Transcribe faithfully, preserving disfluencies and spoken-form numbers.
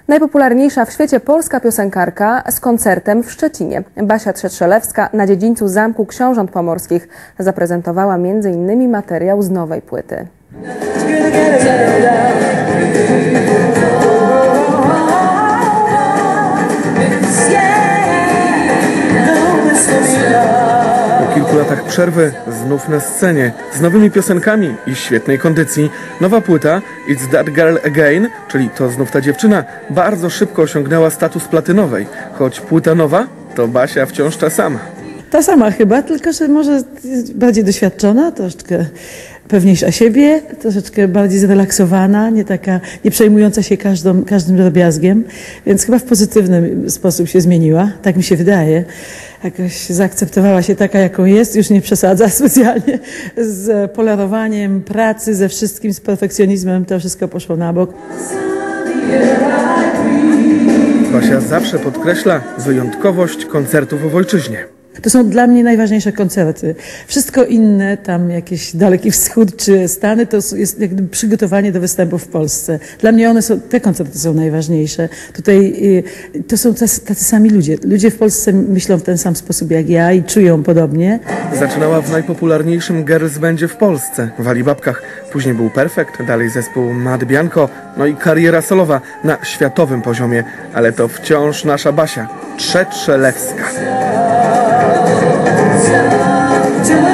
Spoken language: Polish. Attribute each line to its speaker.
Speaker 1: Najpopularniejsza w świecie polska piosenkarka z koncertem w Szczecinie. Basia Trzetrzelewska na dziedzińcu Zamku Książąt Pomorskich zaprezentowała między innymi materiał z nowej płyty.
Speaker 2: Po kilku latach przerwy znów na scenie, z nowymi piosenkami i świetnej kondycji. Nowa płyta It's That Girl Again, czyli To znów ta dziewczyna, bardzo szybko osiągnęła status platynowej. Choć płyta nowa, to Basia wciąż ta sama.
Speaker 3: Ta sama chyba, tylko że może bardziej doświadczona, troszeczkę pewniejsza siebie, troszeczkę bardziej zrelaksowana, nie taka, nie przejmująca się każdą, każdym drobiazgiem, więc chyba w pozytywny sposób się zmieniła, tak mi się wydaje. Jakoś zaakceptowała się taka, jaką jest, już nie przesadza specjalnie z polerowaniem pracy, ze wszystkim, z perfekcjonizmem, to wszystko poszło na bok.
Speaker 2: Basia zawsze podkreśla wyjątkowość koncertów w ojczyźnie.
Speaker 3: To są dla mnie najważniejsze koncerty. Wszystko inne, tam jakiś Daleki Wschód czy Stany, to jest jak gdyby przygotowanie do występów w Polsce. Dla mnie one są, te koncerty są najważniejsze. Tutaj y, to są tacy, tacy sami ludzie. Ludzie w Polsce myślą w ten sam sposób jak ja i czują podobnie.
Speaker 2: Zaczynała w najpopularniejszym girls bandzie w Polsce, w Alibabkach. Później był Perfekt, dalej zespół Mad Bianco, no i kariera solowa na światowym poziomie. Ale to wciąż nasza Basia Trzetrzelewska.